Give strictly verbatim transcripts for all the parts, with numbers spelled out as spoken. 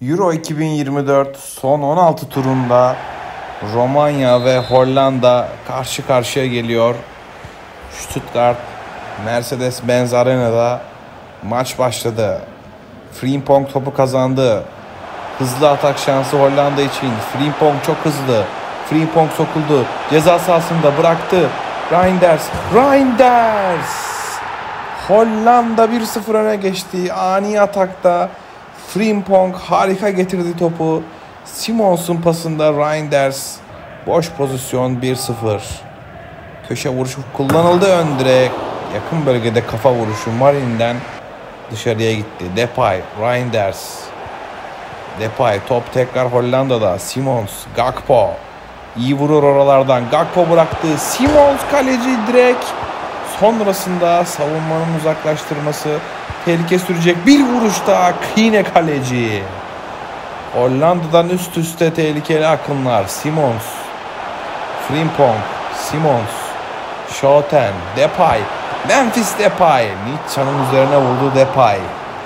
Euro iki bin yirmi dört son on altı turunda Romanya ve Hollanda karşı karşıya geliyor. Stuttgart Mercedes-Benz Arena'da maç başladı. Frimpong topu kazandı. Hızlı atak şansı Hollanda için. Frimpong çok hızlı. Frimpong sokuldu. Ceza sahasında bıraktı. Reinders. Reinders. Hollanda bir sıfır öne geçti. Ani atakta Frimpong harika getirdi topu. Simons'un pasında Reinders. Boş pozisyon bir sıfır. Köşe vuruşu kullanıldı, ön direk. Yakın bölgede kafa vuruşu Marin'den dışarıya gitti. Depay, Reinders. Depay, top tekrar Hollanda'da. Simons, Gakpo. İyi vurur oralardan. Gakpo bıraktı. Simons kaleci direkt. Sonrasında savunmanın uzaklaştırması tehlike sürecek bir vuruşta yine kaleci. Hollanda'dan üst üste tehlikeli akınlar. Simons, Frimpong, Simons, Schoten, Depay, Memphis Depay. Nietzsche'nin üzerine vurdu Depay.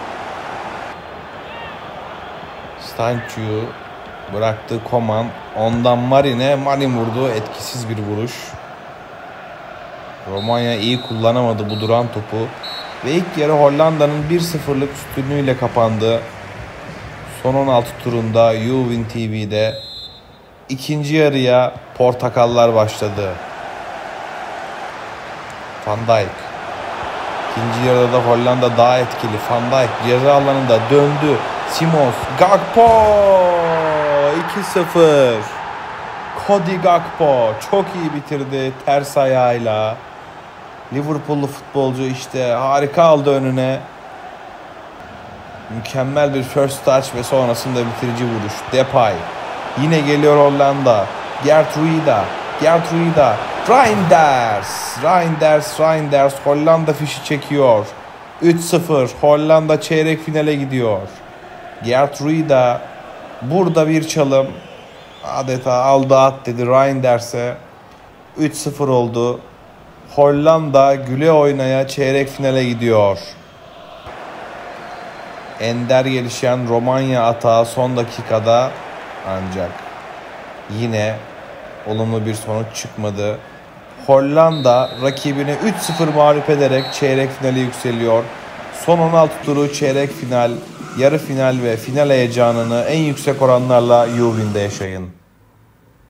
Stanciu bıraktı Koman. Ondan Marin'e. Marin vurdu. Etkisiz bir vuruş. Romanya iyi kullanamadı bu duran topu. Ve ilk yarı Hollanda'nın bir sıfırlık üstünlüğüyle kapandı. Son on altı turunda YouWin T V'de ikinci yarıya Portakallar başladı. Van Dijk. İkinci yarıda da Hollanda daha etkili. Van Dijk ceza alanında döndü. Simons, Gakpo iki sıfır. Cody Gakpo çok iyi bitirdi ters ayağıyla. Liverpool'lu futbolcu işte harika aldı önüne. Mükemmel bir first touch ve sonrasında bitirici vuruş. Depay. Yine geliyor Hollanda. Gert Ruida. Gert Ruida. Reinders. Reinders. Reinders. Hollanda fişi çekiyor. üç sıfır. Hollanda çeyrek finale gidiyor. Gert Ruida. Burada bir çalım. Adeta aldı at dedi Reinders'e. üç sıfır oldu. Hollanda güle oynaya çeyrek finale gidiyor. Ender gelişen Romanya atağı son dakikada ancak yine olumlu bir sonuç çıkmadı. Hollanda rakibini üç sıfır mağlup ederek çeyrek finale yükseliyor. Son on altı turu çeyrek final, yarı final ve final heyecanını en yüksek oranlarla YouWin'de yaşayın.